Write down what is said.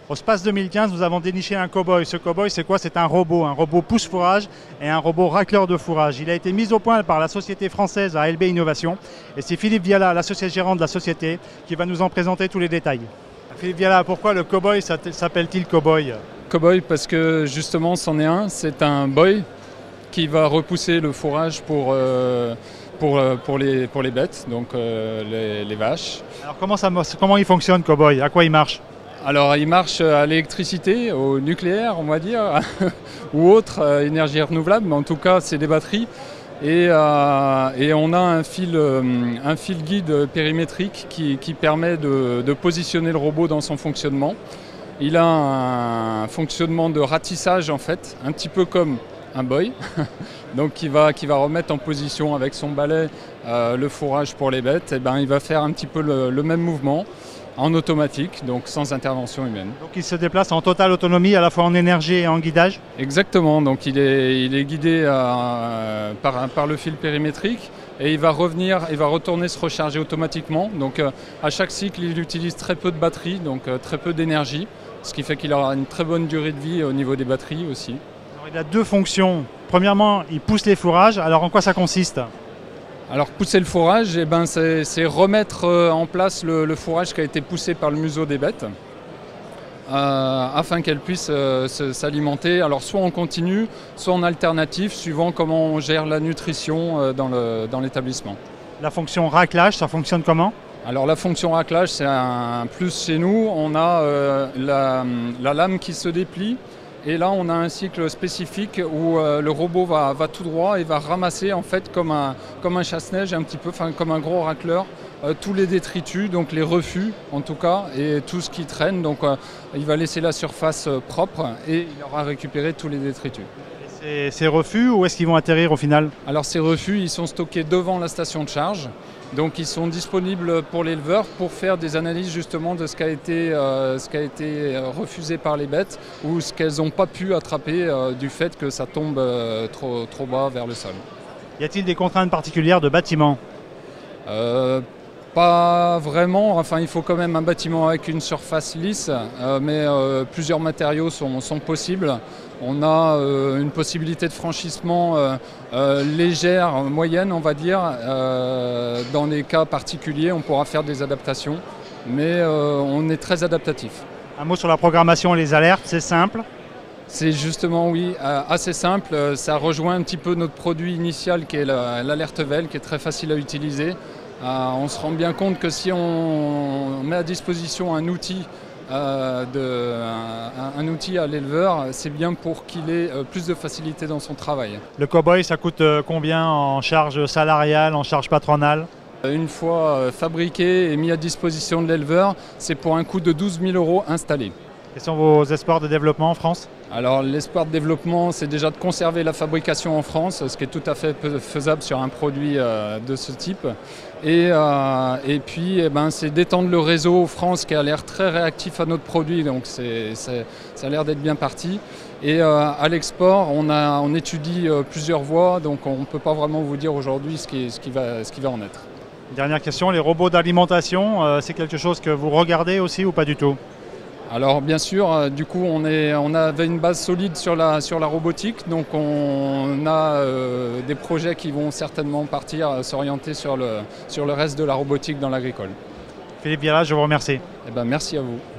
Au Space 2015, nous avons déniché un cow-boy. Ce cow-boy, c'est quoi? C'est un robot pousse-fourrage et un robot racleur de fourrage. Il a été mis au point par la société française ALB Innovation. Et c'est Philippe Viala, l'associé gérant de la société, qui va nous en présenter tous les détails. Philippe Viala, pourquoi le cow-boy s'appelle-t-il cow-boy? Cow-boy parce que justement c'en est un, c'est un boy qui va repousser le fourrage pour les bêtes, donc les vaches. Alors comment il fonctionne, cow-boy? À quoi il marche? Alors il marche à l'électricité, au nucléaire on va dire, ou autre énergie renouvelable, mais en tout cas c'est des batteries. Et on a un fil guide périmétrique qui permet de positionner le robot dans son fonctionnement. Il a un fonctionnement de ratissage en fait, un petit peu comme un boy, donc qui va remettre en position avec son balai le fourrage pour les bêtes. Et ben, il va faire un petit peu le même mouvement en automatique, donc sans intervention humaine. Donc il se déplace en totale autonomie, à la fois en énergie et en guidage? Exactement, donc il est guidé par le fil périmétrique et il va retourner se recharger automatiquement. Donc à chaque cycle, il utilise très peu de batterie, donc très peu d'énergie, ce qui fait qu'il aura une très bonne durée de vie au niveau des batteries aussi. Alors, il a deux fonctions. Premièrement, il pousse les fourrages. Alors en quoi ça consiste? Alors pousser le fourrage, eh ben, c'est remettre en place le fourrage qui a été poussé par le museau des bêtes afin qu'elles puissent s'alimenter, alors soit en continu, soit en alternatif, suivant comment on gère la nutrition dans l'établissement. La fonction raclage, ça fonctionne comment? Alors la fonction raclage, c'est un plus chez nous. On a la lame qui se déplie. Et là, on a un cycle spécifique où le robot va tout droit et va ramasser en fait comme un chasse-neige, un petit peu, enfin comme un gros racleur, tous les détritus, donc les refus en tout cas, et tout ce qui traîne. Donc il va laisser la surface propre et il aura récupéré tous les détritus. Et ces refus, où est-ce qu'ils vont atterrir au final? Alors ces refus, ils sont stockés devant la station de charge. Donc ils sont disponibles pour l'éleveur pour faire des analyses justement de ce qui a été refusé par les bêtes ou ce qu'elles n'ont pas pu attraper du fait que ça tombe trop bas vers le sol. Y a-t-il des contraintes particulières de bâtiment? Pas vraiment, enfin il faut quand même un bâtiment avec une surface lisse, mais plusieurs matériaux sont possibles. On a une possibilité de franchissement légère, moyenne on va dire. Dans les cas particuliers, on pourra faire des adaptations, mais on est très adaptatif. Un mot sur la programmation et les alertes, c'est simple? C'est justement, oui, assez simple. Ça rejoint un petit peu notre produit initial qui est l'alerte VEL, qui est très facile à utiliser. On se rend bien compte que si on met à disposition un outil à l'éleveur, c'est bien pour qu'il ait plus de facilité dans son travail. Le cow-boy, ça coûte combien en charge salariale, en charge patronale? Une fois fabriqué et mis à disposition de l'éleveur, c'est pour un coût de 12 000 € installé. Quels sont vos espoirs de développement en France? Alors l'espoir de développement, c'est déjà de conserver la fabrication en France, ce qui est tout à fait faisable sur un produit de ce type. Et puis eh ben, c'est d'étendre le réseau en France qui a l'air très réactif à notre produit, donc ça a l'air d'être bien parti. Et à l'export, on étudie plusieurs voies, donc on ne peut pas vraiment vous dire aujourd'hui ce qui va en être. Dernière question, les robots d'alimentation, c'est quelque chose que vous regardez aussi ou pas du tout? Alors bien sûr, du coup on avait une base solide sur la robotique, donc on a des projets qui vont certainement partir s'orienter sur le reste de la robotique dans l'agricole. Philippe Viala, je vous remercie. Eh ben, merci à vous.